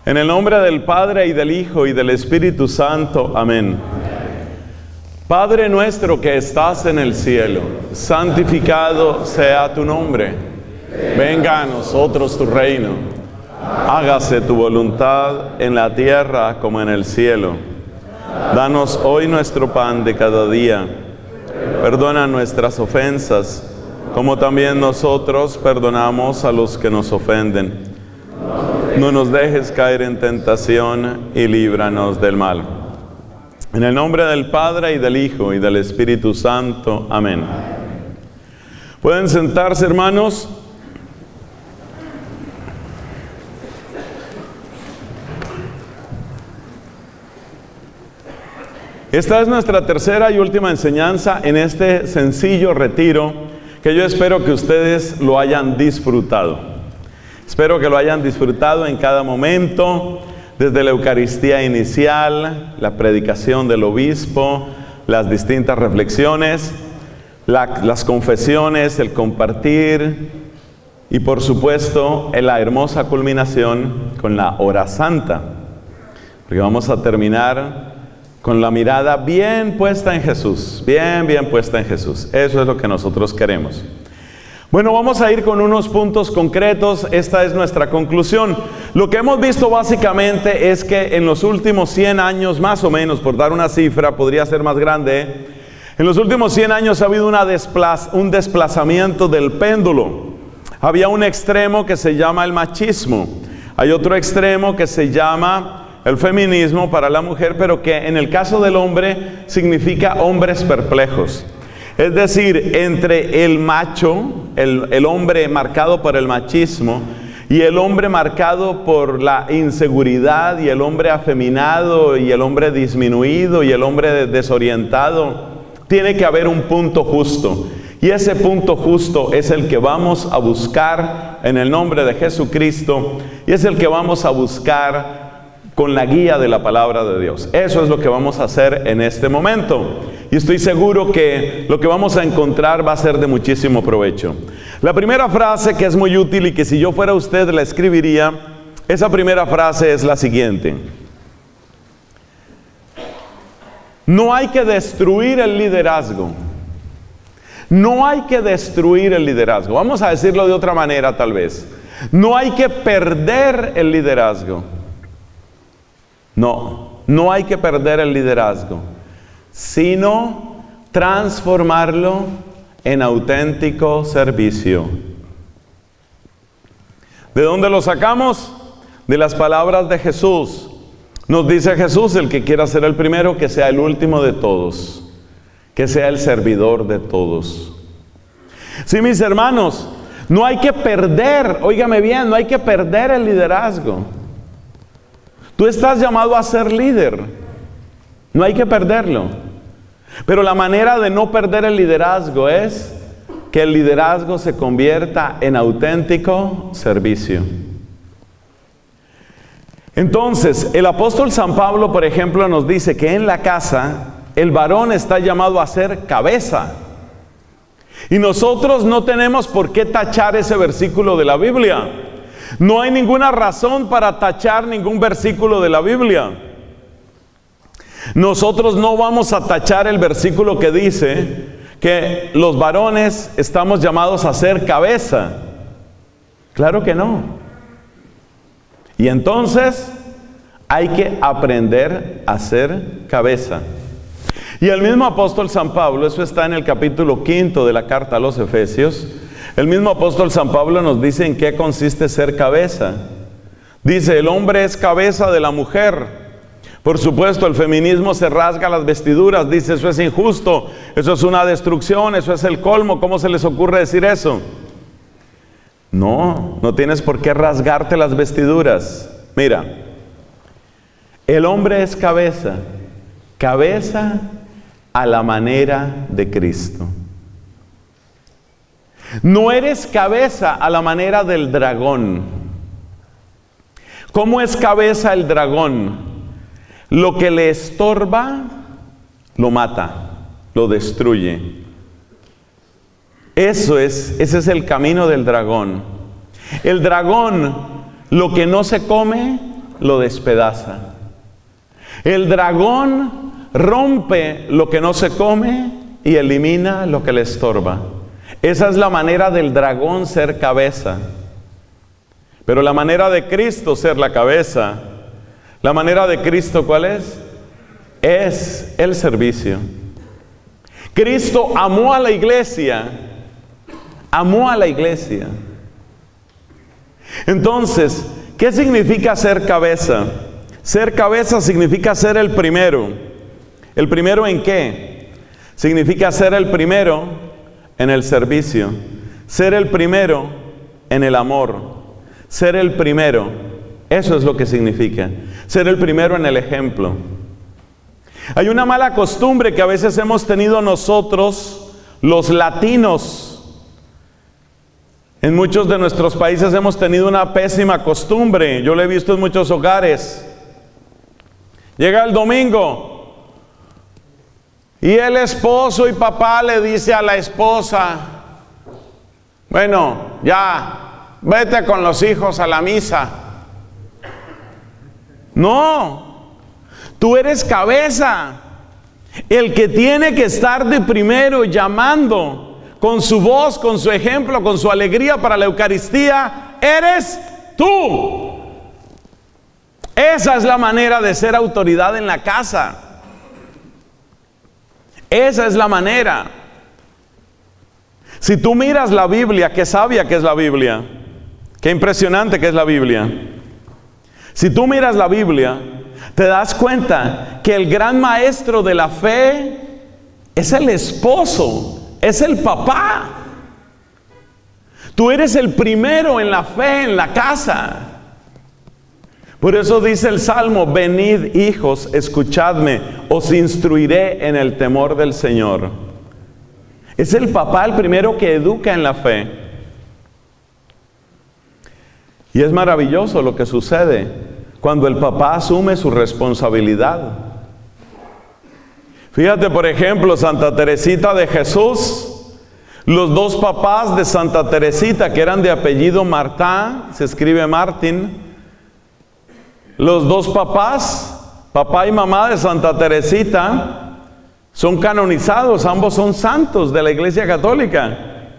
En el nombre del Padre, y del Hijo, y del Espíritu Santo. Amén. Padre nuestro que estás en el cielo, santificado sea tu nombre. Venga a nosotros tu reino. Hágase tu voluntad en la tierra como en el cielo. Danos hoy nuestro pan de cada día. Perdona nuestras ofensas, como también nosotros perdonamos a los que nos ofenden. No nos dejes caer en tentación y líbranos del mal. En el nombre del Padre, y del Hijo, y del Espíritu Santo. Amén. ¿Pueden sentarse, hermanos? Esta es nuestra tercera y última enseñanza en este sencillo retiro, que yo espero que ustedes lo hayan disfrutado. Espero que lo hayan disfrutado en cada momento, desde la Eucaristía inicial, la predicación del obispo, las distintas reflexiones, las confesiones, el compartir y por supuesto en la hermosa culminación con la hora santa. Porque vamos a terminar con la mirada bien puesta en Jesús, bien puesta en Jesús. Eso es lo que nosotros queremos. Bueno, vamos a ir con unos puntos concretos. Esta es nuestra conclusión. Lo que hemos visto básicamente es que en los últimos 100 años, más o menos, por dar una cifra, podría ser más grande, en los últimos 100 años ha habido un desplazamiento del péndulo. Había un extremo que se llama el machismo. Hay otro extremo que se llama el feminismo para la mujer, pero que en el caso del hombre significa hombres perplejos. Es decir, entre el macho, el hombre marcado por el machismo, y el hombre marcado por la inseguridad, y el hombre afeminado, y el hombre disminuido, y el hombre desorientado, tiene que haber un punto justo. Y ese punto justo es el que vamos a buscar en el nombre de Jesucristo, y es el que vamos a buscar con la guía de la palabra de Dios. Eso es lo que vamos a hacer en este momento. Y estoy seguro que lo que vamos a encontrar va a ser de muchísimo provecho. La primera frase que es muy útil y que si yo fuera usted la escribiría, esa primera frase es la siguiente: no hay que destruir el liderazgo. No hay que destruir el liderazgo. Vamos a decirlo de otra manera tal vez. No hay que perder el liderazgo. No hay que perder el liderazgo, sino transformarlo en auténtico servicio. ¿De dónde lo sacamos? De las palabras de Jesús. Nos dice Jesús: el que quiera ser el primero, que sea el último de todos, que sea el servidor de todos. Sí, mis hermanos, no hay que perder, óigame bien, no hay que perder el liderazgo. Tú estás llamado a ser líder, no hay que perderlo. Pero la manera de no perder el liderazgo es que el liderazgo se convierta en auténtico servicio. Entonces, el apóstol San Pablo, por ejemplo, nos dice que en la casa el varón está llamado a ser cabeza. Y nosotros no tenemos por qué tachar ese versículo de la Biblia. No hay ninguna razón para tachar ningún versículo de la Biblia. Nosotros no vamos a tachar el versículo que dice que los varones estamos llamados a ser cabeza. Claro que no. Y entonces hay que aprender a ser cabeza. Y el mismo apóstol San Pablo, eso está en el capítulo 5 de la carta a los Efesios, el mismo apóstol San Pablo nos dice en qué consiste ser cabeza. Dice: el hombre es cabeza de la mujer. Por supuesto, el feminismo se rasga las vestiduras, dice: eso es injusto, eso es una destrucción, eso es el colmo. ¿Cómo se les ocurre decir eso? No tienes por qué rasgarte las vestiduras. Mira, el hombre es cabeza a la manera de Cristo. No eres cabeza a la manera del dragón. ¿Cómo es cabeza el dragón? Lo que le estorba, lo mata, lo destruye. Ese es el camino del dragón. El dragón, lo que no se come, lo despedaza. El dragón rompe lo que no se come y elimina lo que le estorba. Esa es la manera del dragón ser cabeza. Pero la manera de Cristo ser la cabeza, la manera de Cristo, ¿cuál es? Es el servicio. Cristo amó a la iglesia. Amó a la iglesia. Entonces, ¿qué significa ser cabeza? Ser cabeza significa ser el primero. ¿El primero en qué? Significa ser el primero en el servicio. Ser el primero en el amor. Ser el primero. Eso es lo que significa. Ser el primero en el ejemplo. Hay una mala costumbre que a veces hemos tenido nosotros, los latinos. En muchos de nuestros países hemos tenido una pésima costumbre. Yo lo he visto en muchos hogares. Llega el domingo y el esposo y papá le dice a la esposa: bueno, ya, vete con los hijos a la misa. No, tú eres cabeza. El que tiene que estar de primero llamando con su voz, con su ejemplo, con su alegría para la Eucaristía, eres tú. Esa es la manera de ser autoridad en la casa. Esa es la manera. Si tú miras la Biblia, qué sabia que es la Biblia, qué impresionante que es la Biblia. Si tú miras la Biblia, te das cuenta que el gran maestro de la fe es el esposo. Es el papá. Tú eres el primero en la fe, en la casa. Por eso dice el Salmo: venid, hijos, escuchadme, os instruiré en el temor del Señor. Es el papá el primero que educa en la fe. Y es maravilloso lo que sucede cuando el papá asume su responsabilidad. Fíjate, por ejemplo, Santa Teresita de Jesús. Los dos papás de Santa Teresita, que eran de apellido Martín, se escribe Martín. Los dos papás, papá y mamá de Santa Teresita, son canonizados. Ambos son santos de la Iglesia Católica.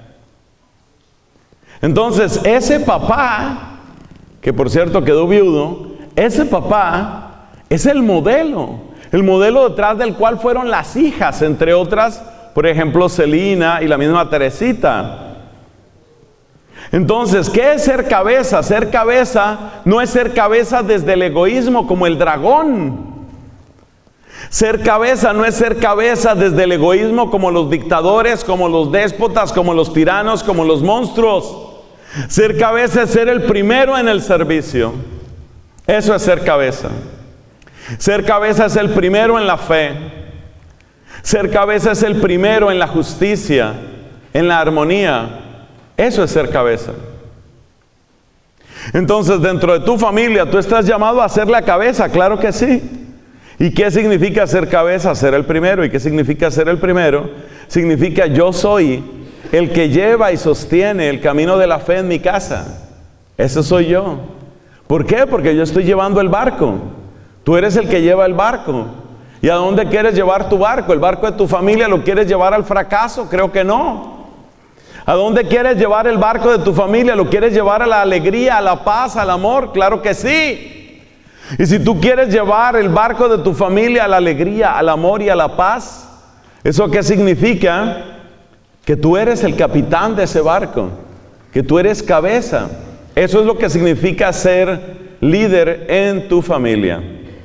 Entonces, ese papá, que por cierto quedó viudo, ese papá es el modelo. El modelo detrás del cual fueron las hijas, entre otras, por ejemplo, Celina y la misma Teresita. Entonces, ¿qué es ser cabeza? Ser cabeza no es ser cabeza desde el egoísmo como el dragón. Ser cabeza no es ser cabeza desde el egoísmo como los dictadores, como los déspotas, como los tiranos, como los monstruos. Ser cabeza es ser el primero en el servicio. Eso es ser cabeza. Ser cabeza es el primero en la fe. Ser cabeza es el primero en la justicia, en la armonía. Eso es ser cabeza. Entonces, dentro de tu familia, tú estás llamado a ser la cabeza, claro que sí. ¿Y qué significa ser cabeza? Ser el primero. ¿Y qué significa ser el primero? Significa yo soy el que lleva y sostiene el camino de la fe en mi casa. Ese soy yo. ¿Por qué? Porque yo estoy llevando el barco. Tú eres el que lleva el barco. ¿Y a dónde quieres llevar tu barco? ¿El barco de tu familia lo quieres llevar al fracaso? Creo que no. ¿A dónde quieres llevar el barco de tu familia? ¿Lo quieres llevar a la alegría, a la paz, al amor? Claro que sí. Y si tú quieres llevar el barco de tu familia a la alegría, al amor y a la paz, ¿eso qué significa? Que tú eres el capitán de ese barco, que tú eres cabeza. Eso es lo que significa ser líder en tu familia.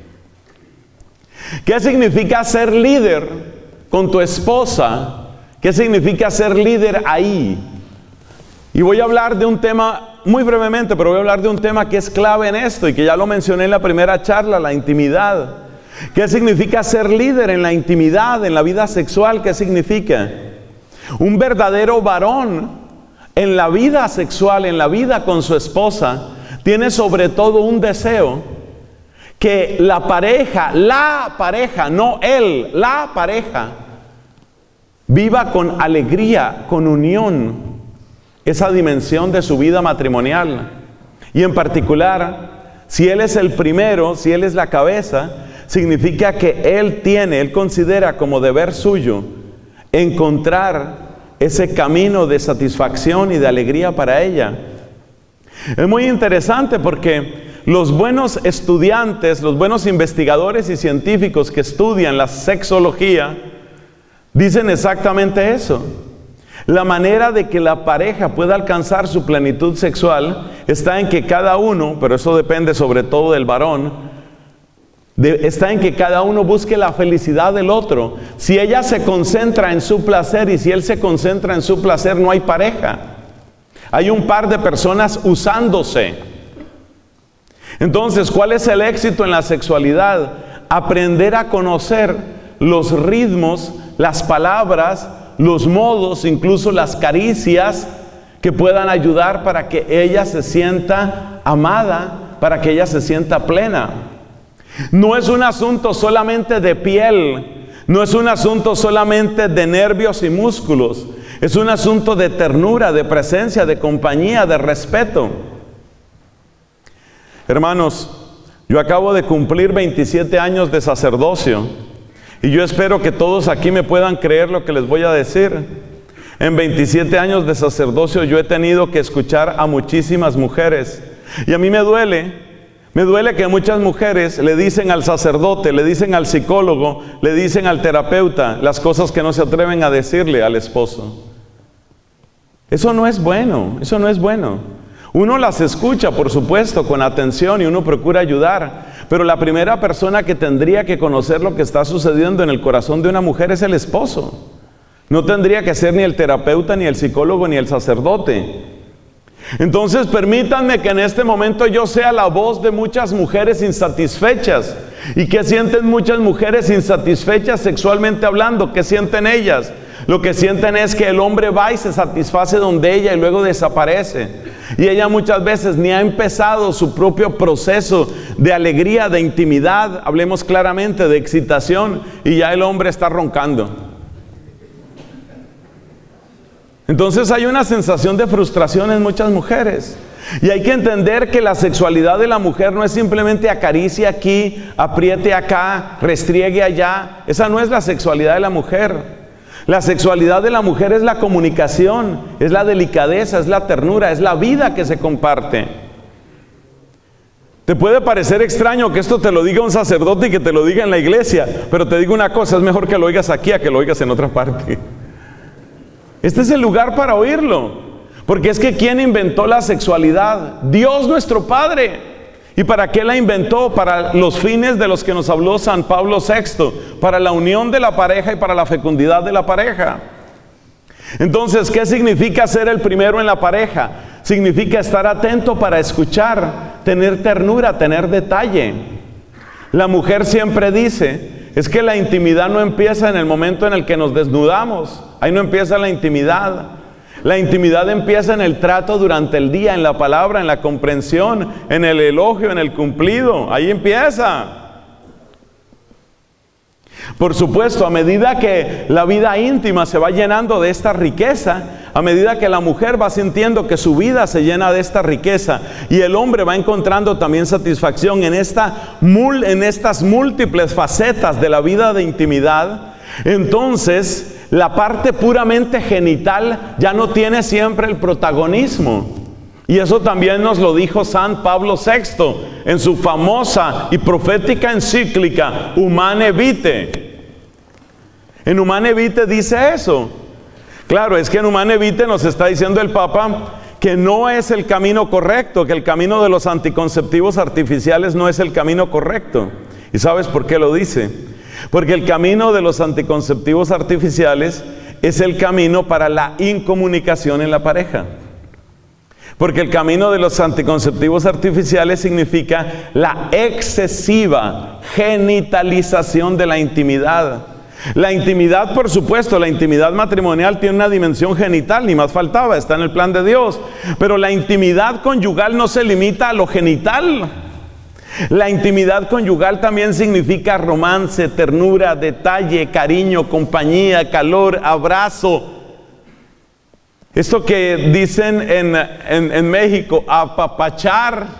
¿Qué significa ser líder con tu esposa? ¿Qué significa ser líder ahí? Y voy a hablar de un tema muy brevemente, pero voy a hablar de un tema que es clave en esto y que ya lo mencioné en la primera charla, la intimidad. ¿Qué significa ser líder en la intimidad, en la vida sexual? ¿Qué significa? Un verdadero varón en la vida sexual, en la vida con su esposa, tiene sobre todo un deseo que la pareja, no él, la pareja, viva con alegría, con unión, esa dimensión de su vida matrimonial. Y en particular, si Él es el primero, si Él es la cabeza, significa que Él considera como deber suyo encontrar ese camino de satisfacción y de alegría para ella. Es muy interesante porque los buenos estudiantes, los buenos investigadores y científicos que estudian la sexología, dicen exactamente eso. La manera de que la pareja pueda alcanzar su plenitud sexual está en que cada uno, pero eso depende sobre todo del varón, está en que cada uno busque la felicidad del otro. Si ella se concentra en su placer y si él se concentra en su placer, no hay pareja. Hay un par de personas usándose. Entonces, ¿cuál es el éxito en la sexualidad? Aprender a conocer los ritmos, las palabras, los modos, incluso las caricias que puedan ayudar para que ella se sienta amada, para que ella se sienta plena. No es un asunto solamente de piel, no es un asunto solamente de nervios y músculos, es un asunto de ternura, de presencia, de compañía, de respeto. Hermanos, yo acabo de cumplir 27 años de sacerdocio y yo espero que todos aquí me puedan creer lo que les voy a decir. En 27 años de sacerdocio yo he tenido que escuchar a muchísimas mujeres y a mí me duele que muchas mujeres le dicen al sacerdote, le dicen al psicólogo, le dicen al terapeuta las cosas que no se atreven a decirle al esposo. Eso no es bueno, eso no es bueno. Uno las escucha, por supuesto, con atención y uno procura ayudar, pero la primera persona que tendría que conocer lo que está sucediendo en el corazón de una mujer es el esposo. No tendría que ser ni el terapeuta, ni el psicólogo, ni el sacerdote. Entonces permítanme que en este momento yo sea la voz de muchas mujeres insatisfechas. ¿Y qué sienten muchas mujeres insatisfechas sexualmente hablando? ¿Qué sienten ellas? Lo que sienten es que el hombre va y se satisface donde ella y luego desaparece. Y ella muchas veces ni ha empezado su propio proceso de alegría, de intimidad, hablemos claramente, de excitación, y ya el hombre está roncando. Entonces hay una sensación de frustración en muchas mujeres. Y hay que entender que la sexualidad de la mujer no es simplemente acaricie aquí, apriete acá, restriegue allá. Esa no es la sexualidad de la mujer. La sexualidad de la mujer es la comunicación, es la delicadeza, es la ternura, es la vida que se comparte. Te puede parecer extraño que esto te lo diga un sacerdote y que te lo diga en la iglesia, pero te digo una cosa, es mejor que lo oigas aquí a que lo oigas en otra parte. Este es el lugar para oírlo, porque es que ¿quién inventó la sexualidad? Dios nuestro Padre. ¿Y para qué la inventó? Para los fines de los que nos habló San Pablo VI, para la unión de la pareja y para la fecundidad de la pareja. Entonces, ¿qué significa ser el primero en la pareja? Significa estar atento para escuchar, tener ternura, tener detalle. La mujer siempre dice, es que la intimidad no empieza en el momento en el que nos desnudamos. Ahí no empieza la intimidad. La intimidad empieza en el trato durante el día, en la palabra, en la comprensión, en el elogio, en el cumplido. Ahí empieza. Por supuesto, a medida que la vida íntima se va llenando de esta riqueza, a medida que la mujer va sintiendo que su vida se llena de esta riqueza y el hombre va encontrando también satisfacción en estas múltiples facetas de la vida de intimidad, entonces la parte puramente genital ya no tiene siempre el protagonismo. Y eso también nos lo dijo San Pablo VI en su famosa y profética encíclica Humane Vitae. En Humane Vitae dice eso. Claro, es que en Humane Vitae nos está diciendo el Papa que no es el camino correcto, que el camino de los anticonceptivos artificiales no es el camino correcto. ¿Y sabes por qué lo dice? Porque el camino de los anticonceptivos artificiales es el camino para la incomunicación en la pareja. Porque el camino de los anticonceptivos artificiales significa la excesiva genitalización de la intimidad. La intimidad, por supuesto, la intimidad matrimonial tiene una dimensión genital, ni más faltaba, está en el plan de Dios. Pero la intimidad conyugal no se limita a lo genital. La intimidad conyugal también significa romance, ternura, detalle, cariño, compañía, calor, abrazo. Esto que dicen en México, apapachar,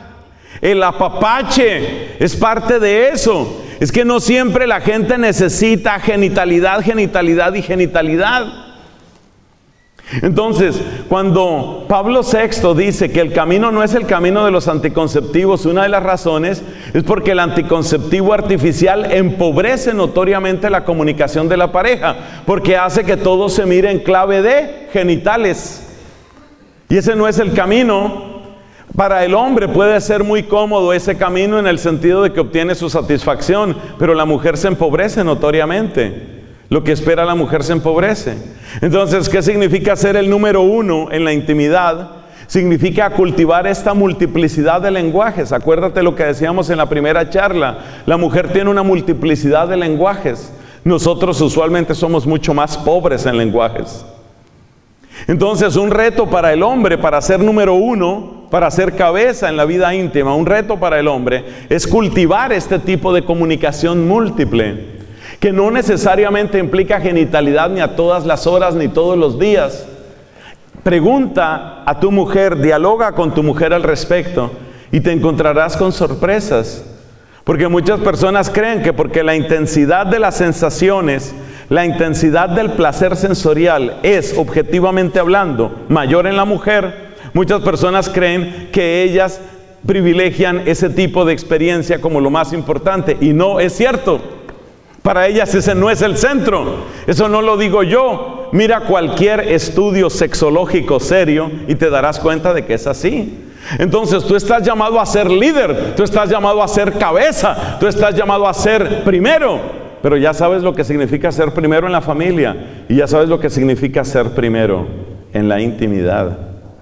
El apapache es parte de eso. Es que no siempre la gente necesita genitalidad, genitalidad y genitalidad. Entonces, cuando Pablo VI dice que el camino no es el camino de los anticonceptivos, una de las razones es porque el anticonceptivo artificial empobrece notoriamente la comunicación de la pareja, porque hace que todo se mire en clave de genitales. Y ese no es el camino. Para el hombre puede ser muy cómodo ese camino en el sentido de que obtiene su satisfacción, pero la mujer se empobrece notoriamente. Lo que espera la mujer se empobrece. Entonces, ¿qué significa ser el número uno en la intimidad? Significa cultivar esta multiplicidad de lenguajes. Acuérdate lo que decíamos en la primera charla. La mujer tiene una multiplicidad de lenguajes. Nosotros usualmente somos mucho más pobres en lenguajes. Entonces, un reto para el hombre, para ser número uno, para ser cabeza en la vida íntima, un reto para el hombre es cultivar este tipo de comunicación múltiple, que no necesariamente implica genitalidad ni a todas las horas ni todos los días. Pregunta a tu mujer, dialoga con tu mujer al respecto y te encontrarás con sorpresas. Porque muchas personas creen que porque la intensidad de las sensaciones, la intensidad del placer sensorial es, objetivamente hablando, mayor en la mujer, muchas personas creen que ellas privilegian ese tipo de experiencia como lo más importante. Y no es cierto. Para ellas ese no es el centro. Eso no lo digo yo. Mira cualquier estudio sexológico serio y te darás cuenta de que es así. Entonces tú estás llamado a ser líder, tú estás llamado a ser cabeza, tú estás llamado a ser primero. Pero ya sabes lo que significa ser primero en la familia y ya sabes lo que significa ser primero en la intimidad.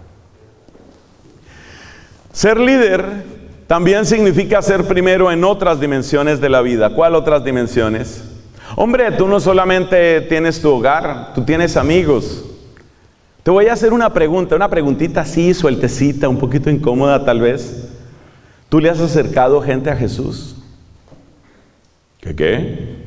Ser líder también significa ser primero en otras dimensiones de la vida. ¿Cuál otras dimensiones? Hombre, tú no solamente tienes tu hogar, tú tienes amigos. Te voy a hacer una pregunta, una preguntita así, sueltecita, un poquito incómoda tal vez. ¿Tú le has acercado gente a Jesús? ¿Qué?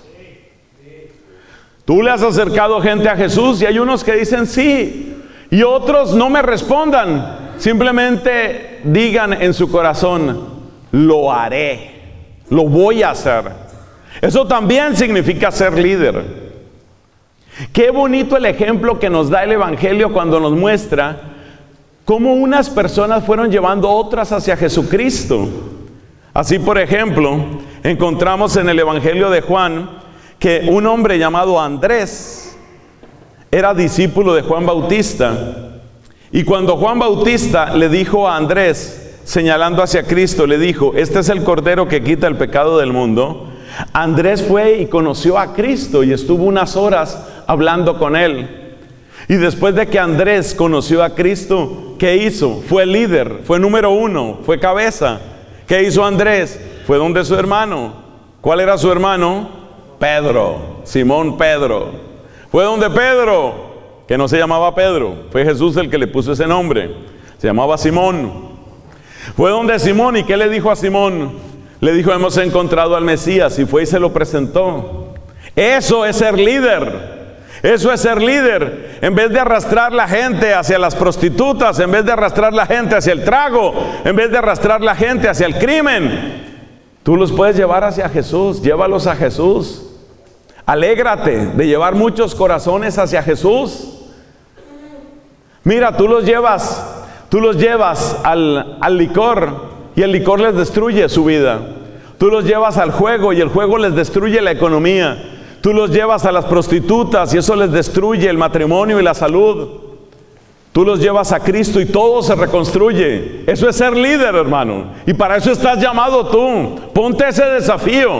¿Tú le has acercado gente a Jesús? Y hay unos que dicen sí, y otros no me respondan. Simplemente digan en su corazón, lo haré, lo voy a hacer. Eso también significa ser líder. Qué bonito el ejemplo que nos da el Evangelio cuando nos muestra cómo unas personas fueron llevando otras hacia Jesucristo. Así, por ejemplo, encontramos en el Evangelio de Juan que un hombre llamado Andrés era discípulo de Juan Bautista. Y cuando Juan Bautista le dijo a Andrés, señalando hacia Cristo, le dijo, este es el Cordero que quita el pecado del mundo, Andrés fue y conoció a Cristo y estuvo unas horas hablando con él. Y después de que Andrés conoció a Cristo, ¿qué hizo? Fue líder, fue número uno, fue cabeza. ¿Qué hizo Andrés? Fue donde su hermano. ¿Cuál era su hermano? Pedro, Simón Pedro. Fue donde Pedro, que no se llamaba Pedro, fue Jesús el que le puso ese nombre, se llamaba Simón. Fue donde Simón, ¿y qué le dijo a Simón? Le dijo, hemos encontrado al Mesías, y fue y se lo presentó. Eso es ser líder. Eso es ser líder. En vez de arrastrar la gente hacia las prostitutas, en vez de arrastrar la gente hacia el trago, en vez de arrastrar la gente hacia el crimen, tú los puedes llevar hacia Jesús. Llévalos a Jesús. Alégrate de llevar muchos corazones hacia Jesús. Mira, tú los llevas al licor y el licor les destruye su vida. Tú los llevas al juego y el juego les destruye la economía. Tú los llevas a las prostitutas y eso les destruye el matrimonio y la salud. Tú los llevas a Cristo y todo se reconstruye. Eso es ser líder, hermano. Y para eso estás llamado tú. Ponte ese desafío.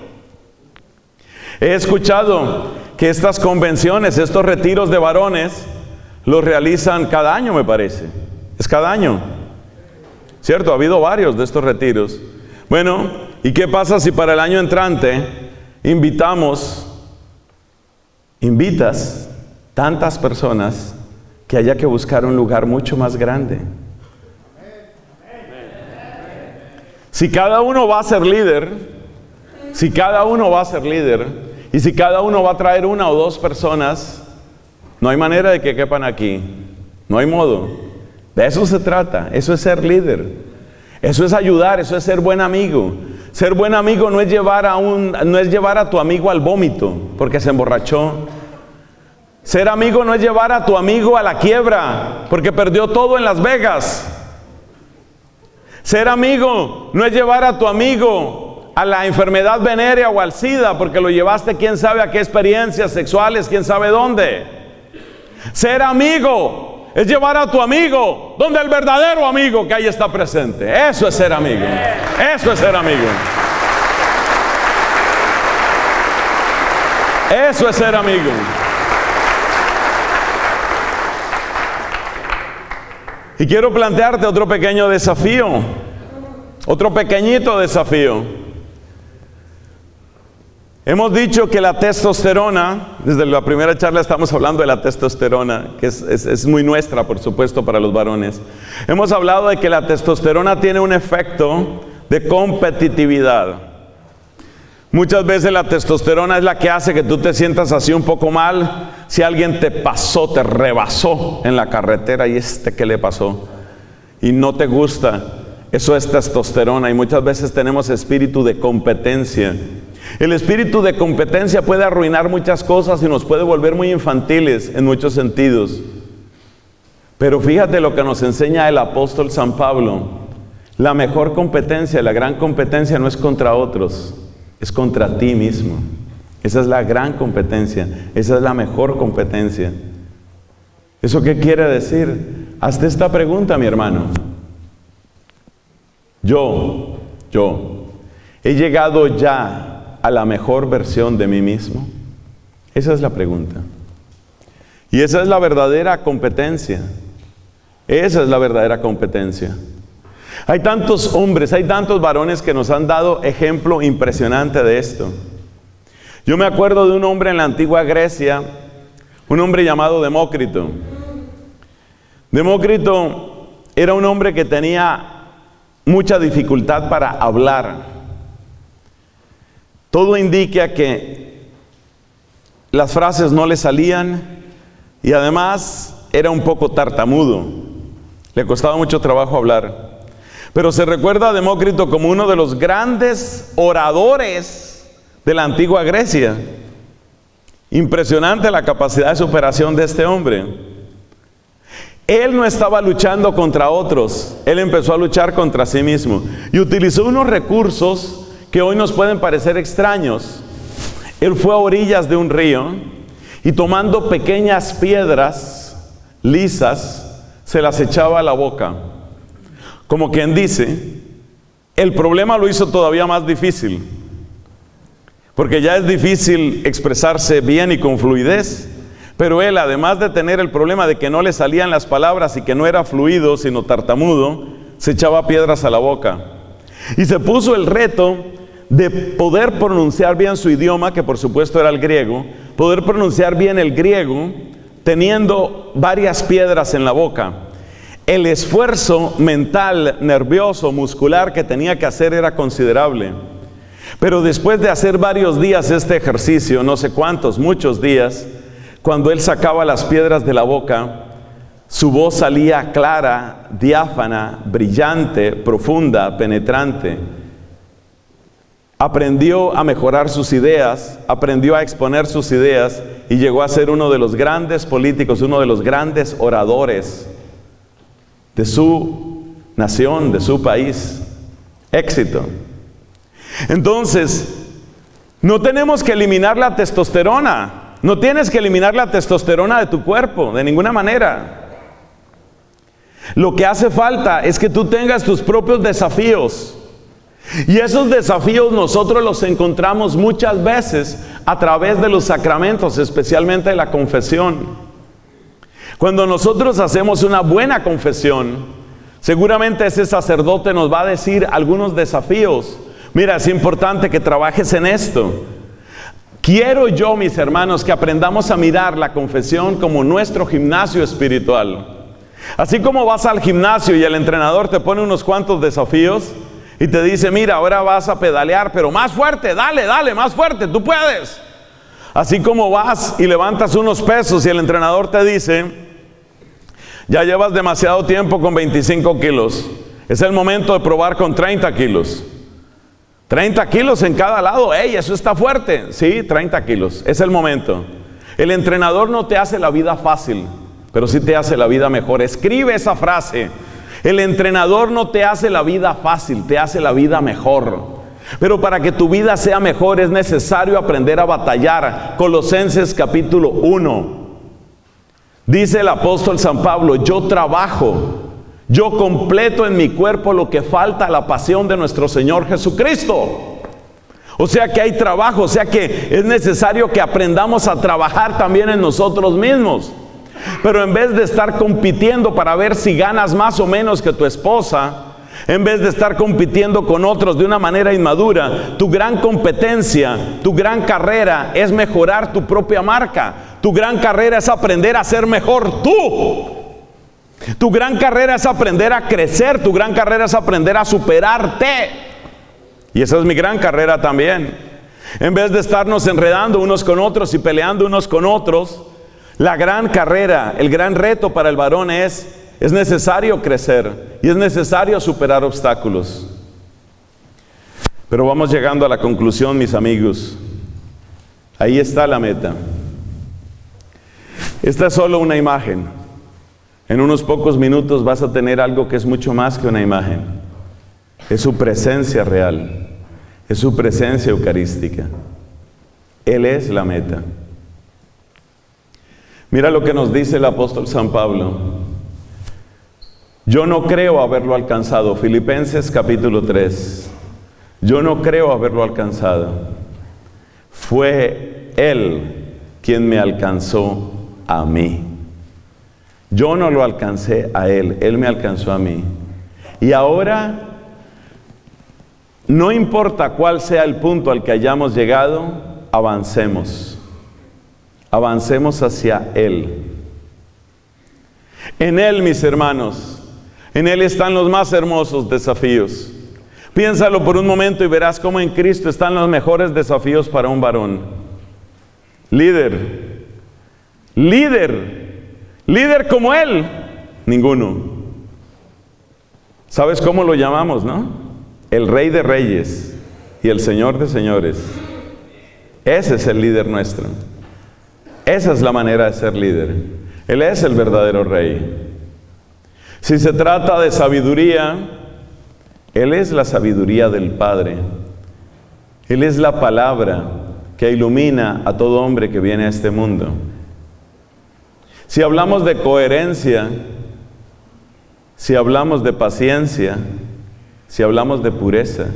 He escuchado que estas convenciones, estos retiros de varones, los realizan cada año, me parece. Es cada año. ¿Cierto? Ha habido varios de estos retiros. Bueno, ¿y qué pasa si para el año entrante invitas tantas personas que haya que buscar un lugar mucho más grande? Si cada uno va a ser líder, y si cada uno va a traer una o dos personas, no hay manera de que quepan aquí. No hay modo. De eso se trata. Eso es ser líder. Eso es ayudar, eso es ser buen amigo. Ser buen amigo no es llevar a tu amigo al vómito porque se emborrachó. Ser amigo no es llevar a tu amigo a la quiebra porque perdió todo en Las Vegas. Ser amigo no es llevar a tu amigo a la enfermedad venérea o al SIDA porque lo llevaste quién sabe a qué experiencias sexuales, quién sabe dónde. Ser amigo es llevar a tu amigo donde el verdadero amigo que ahí está presente. Eso es ser amigo. Eso es ser amigo. Eso es ser amigo. Y quiero plantearte otro pequeño desafío, otro pequeñito desafío. Hemos dicho que la testosterona, desde la primera charla estamos hablando de la testosterona, que es muy nuestra, por supuesto, para los varones. Hemos hablado de que la testosterona tiene un efecto de competitividad. Muchas veces la testosterona es la que hace que tú te sientas así un poco mal si alguien te pasó, te rebasó en la carretera y ¿qué le pasó? Y no te gusta. Eso es testosterona y muchas veces tenemos espíritu de competencia. El espíritu de competencia puede arruinar muchas cosas y nos puede volver muy infantiles en muchos sentidos. Pero fíjate lo que nos enseña el apóstol San Pablo. La mejor competencia, la gran competencia no es contra otros, es contra ti mismo. Esa es la gran competencia, esa es la mejor competencia. ¿Eso qué quiere decir? Hazte esta pregunta, mi hermano. Yo, ¿he llegado ya a la mejor versión de mí mismo? Esa es la pregunta. Y esa es la verdadera competencia. Esa es la verdadera competencia. Hay tantos hombres, hay tantos varones que nos han dado ejemplo impresionante de esto. Yo me acuerdo de un hombre en la antigua Grecia, un hombre llamado Demócrito. Demócrito era un hombre que tenía mucha dificultad para hablar. Todo indica que las frases no le salían y además era un poco tartamudo. Le costaba mucho trabajo hablar. Pero se recuerda a Demócrito como uno de los grandes oradores de la antigua Grecia. Impresionante la capacidad de superación de este hombre. Él no estaba luchando contra otros, él empezó a luchar contra sí mismo y utilizó unos recursos que hoy nos pueden parecer extraños. Él fue a orillas de un río y tomando pequeñas piedras lisas se las echaba a la boca. Como quien dice, el problema lo hizo todavía más difícil, porque ya es difícil expresarse bien y con fluidez. Pero él, además de tener el problema de que no le salían las palabras y que no era fluido, sino tartamudo, se echaba piedras a la boca. Y se puso el reto de poder pronunciar bien su idioma, que por supuesto era el griego, poder pronunciar bien el griego, teniendo varias piedras en la boca. El esfuerzo mental, nervioso, muscular que tenía que hacer era considerable. Pero después de hacer varios días este ejercicio, no sé cuántos, muchos días, cuando él sacaba las piedras de la boca, su voz salía clara, diáfana, brillante, profunda, penetrante. Aprendió a mejorar sus ideas, aprendió a exponer sus ideas y llegó a ser uno de los grandes políticos, uno de los grandes oradores de su nación, de su país. Éxito. Entonces, no tenemos que eliminar la testosterona. No tienes que eliminar la testosterona de tu cuerpo, de ninguna manera. Lo que hace falta es que tú tengas tus propios desafíos. Y esos desafíos nosotros los encontramos muchas veces a través de los sacramentos, especialmente de la confesión. Cuando nosotros hacemos una buena confesión, seguramente ese sacerdote nos va a decir algunos desafíos. Mira, es importante que trabajes en esto. Quiero yo, mis hermanos, que aprendamos a mirar la confesión como nuestro gimnasio espiritual. Así como vas al gimnasio y el entrenador te pone unos cuantos desafíos y te dice, mira, ahora vas a pedalear, pero más fuerte, dale, más fuerte, tú puedes. Así como vas y levantas unos pesos y el entrenador te dice, ya llevas demasiado tiempo con 25 kilos. Es el momento de probar con 30 kilos. 30 kilos en cada lado. ¡Ey, eso está fuerte! Sí, 30 kilos. Es el momento. El entrenador no te hace la vida fácil, pero sí te hace la vida mejor. Escribe esa frase. El entrenador no te hace la vida fácil, te hace la vida mejor. Pero para que tu vida sea mejor es necesario aprender a batallar. Colosenses capítulo 1. Dice el apóstol San Pablo: yo trabajo, yo completo en mi cuerpo lo que falta a la pasión de nuestro Señor Jesucristo. O sea que hay trabajo, o sea que es necesario que aprendamos a trabajar también en nosotros mismos. Pero en vez de estar compitiendo para ver si ganas más o menos que tu esposa, en vez de estar compitiendo con otros de una manera inmadura, tu gran competencia, tu gran carrera es mejorar tu propia marca. Tu gran carrera es aprender a ser mejor tú. Tu gran carrera es aprender a crecer. Tu gran carrera es aprender a superarte. Y esa es mi gran carrera también. En vez de estarnos enredando unos con otros y peleando unos con otros, la gran carrera, el gran reto para el varón es necesario crecer y es necesario superar obstáculos. Pero vamos llegando a la conclusión, mis amigos. Ahí está la meta. Esta es solo una imagen. En unos pocos minutos vas a tener algo que es mucho más que una imagen. Es su presencia real. Es su presencia eucarística. Él es la meta. Mira lo que nos dice el apóstol San Pablo. Yo no creo haberlo alcanzado. Filipenses capítulo 3. Yo no creo haberlo alcanzado. Fue Él quien me alcanzó a mí. Yo no lo alcancé a Él, Él me alcanzó a mí. Y ahora, no importa cuál sea el punto al que hayamos llegado, avancemos. Avancemos hacia Él. En Él, mis hermanos, en Él están los más hermosos desafíos. Piénsalo por un momento y verás cómo en Cristo están los mejores desafíos para un varón. Líder. Líder como Él, ninguno. ¿Sabes cómo lo llamamos, no? El Rey de Reyes y el Señor de Señores. Ese es el líder nuestro. Esa es la manera de ser líder. Él es el verdadero Rey. Si se trata de sabiduría, Él es la sabiduría del Padre. Él es la palabra que ilumina a todo hombre que viene a este mundo. Si hablamos de coherencia, si hablamos de paciencia, si hablamos de pureza,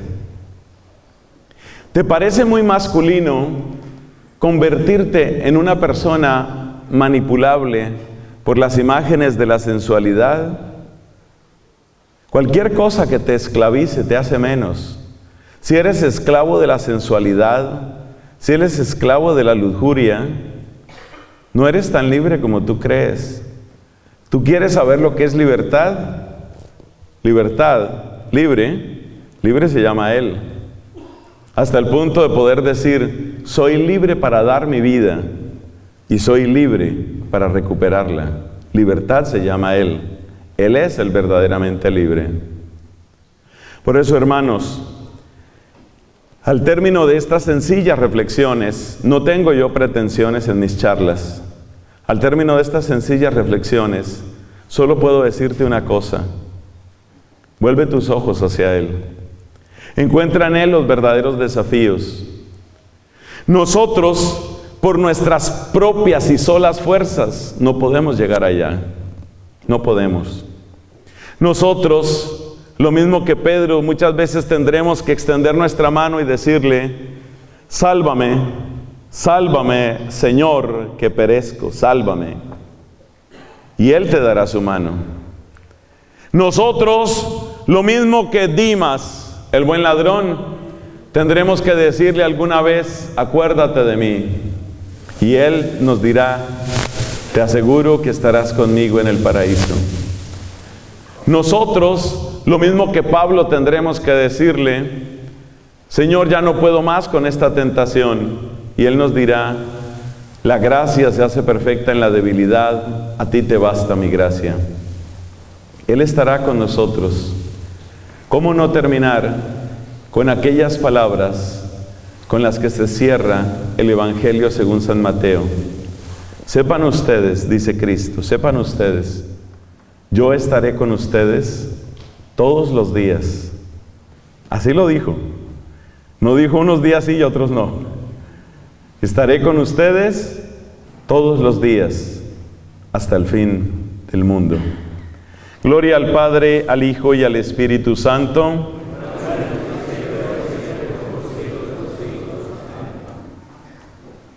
¿te parece muy masculino convertirte en una persona manipulable por las imágenes de la sensualidad? Cualquier cosa que te esclavice te hace menos. Si eres esclavo de la sensualidad, si eres esclavo de la lujuria, no eres tan libre como tú crees. ¿Tú quieres saber lo que es libertad? Libertad, libre se llama Él. Hasta el punto de poder decir, soy libre para dar mi vida y soy libre para recuperarla. Libertad se llama Él. Él es el verdaderamente libre. Por eso, hermanos, al término de estas sencillas reflexiones, no tengo yo pretensiones en mis charlas. Al término de estas sencillas reflexiones, solo puedo decirte una cosa. Vuelve tus ojos hacia Él. Encuentra en Él los verdaderos desafíos. Nosotros, por nuestras propias y solas fuerzas, no podemos llegar allá. No podemos. Nosotros, lo mismo que Pedro, muchas veces tendremos que extender nuestra mano y decirle, sálvame, sálvame, Señor, que perezco, sálvame. Y Él te dará su mano. Nosotros, lo mismo que Dimas, el buen ladrón, tendremos que decirle alguna vez, acuérdate de mí. Y Él nos dirá, te aseguro que estarás conmigo en el paraíso. Nosotros, lo mismo que Pablo, tendremos que decirle, Señor, ya no puedo más con esta tentación. Y Él nos dirá, la gracia se hace perfecta en la debilidad, a ti te basta mi gracia. Él estará con nosotros, ¿Cómo no terminar con aquellas palabras con las que se cierra el Evangelio según San Mateo? Sepan ustedes, dice Cristo, sepan ustedes, yo estaré con ustedes todos los días. Así lo dijo. No dijo unos días sí y otros no. Estaré con ustedes todos los días hasta el fin del mundo. Gloria al Padre, al Hijo y al Espíritu Santo,